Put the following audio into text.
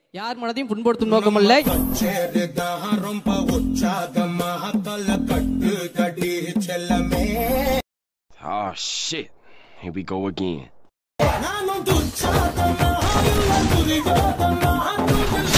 யார் மனதையும் புண்படுத்தும் நோக்கமல்ல. Oh shit, here we go again.